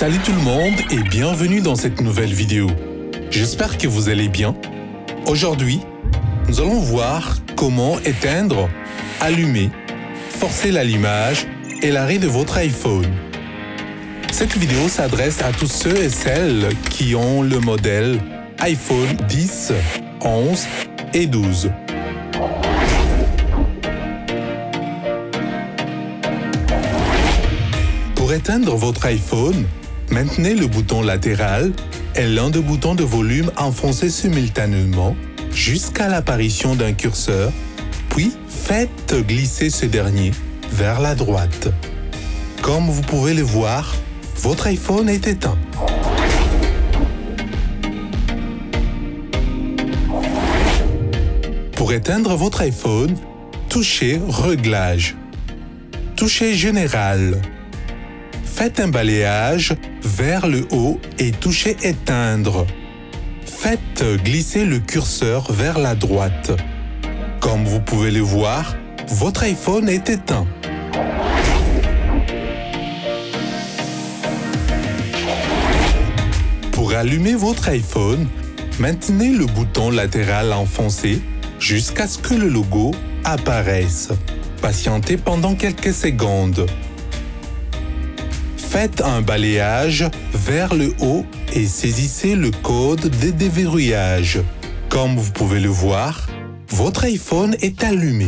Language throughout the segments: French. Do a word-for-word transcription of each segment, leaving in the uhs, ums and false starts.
Salut tout le monde et bienvenue dans cette nouvelle vidéo. J'espère que vous allez bien. Aujourd'hui, nous allons voir comment éteindre, allumer, forcer l'allumage et l'arrêt de votre iPhone. Cette vidéo s'adresse à tous ceux et celles qui ont le modèle iPhone dix, onze et douze. Pour éteindre votre iPhone, maintenez le bouton latéral et l'un des boutons de volume enfoncés simultanément jusqu'à l'apparition d'un curseur, puis faites glisser ce dernier vers la droite. Comme vous pouvez le voir, votre iPhone est éteint. Pour éteindre votre iPhone, touchez Réglages. Touchez Général. Faites un balayage vers le haut et touchez Éteindre. Faites glisser le curseur vers la droite. Comme vous pouvez le voir, votre iPhone est éteint. Pour allumer votre iPhone, maintenez le bouton latéral enfoncé jusqu'à ce que le logo apparaisse. Patientez pendant quelques secondes. Faites un balayage vers le haut et saisissez le code de déverrouillage. Comme vous pouvez le voir, votre iPhone est allumé.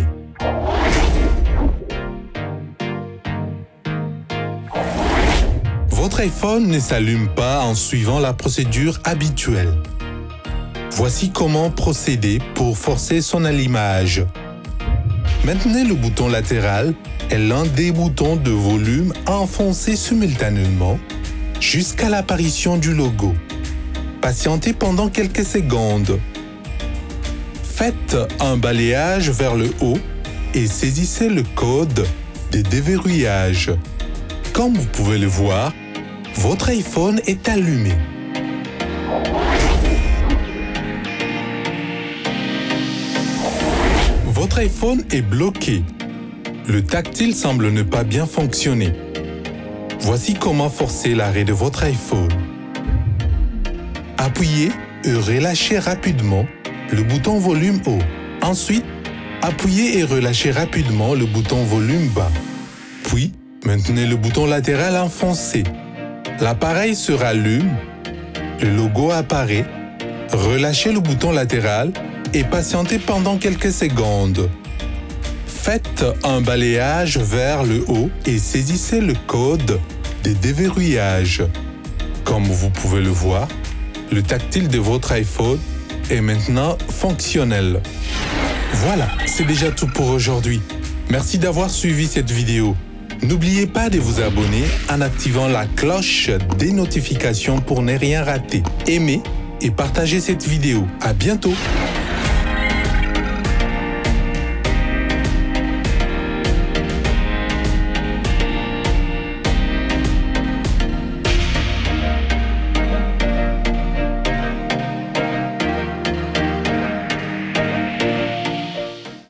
Votre iPhone ne s'allume pas en suivant la procédure habituelle. Voici comment procéder pour forcer son allumage. Maintenez le bouton latéral et l'un des boutons de volume enfoncés simultanément jusqu'à l'apparition du logo. Patientez pendant quelques secondes. Faites un balayage vers le haut et saisissez le code de déverrouillage. Comme vous pouvez le voir, votre iPhone est allumé. Votre iPhone est bloqué. Le tactile semble ne pas bien fonctionner. Voici comment forcer l'arrêt de votre iPhone. Appuyez et relâchez rapidement le bouton volume haut. Ensuite, appuyez et relâchez rapidement le bouton volume bas. Puis, maintenez le bouton latéral enfoncé. L'appareil se rallume, le logo apparaît. Relâchez le bouton latéral et patientez pendant quelques secondes. Faites un balayage vers le haut et saisissez le code de déverrouillage. Comme vous pouvez le voir, le tactile de votre iPhone est maintenant fonctionnel. Voilà, c'est déjà tout pour aujourd'hui. Merci d'avoir suivi cette vidéo. N'oubliez pas de vous abonner en activant la cloche des notifications pour ne rien rater. Aimez et partagez cette vidéo. À bientôt!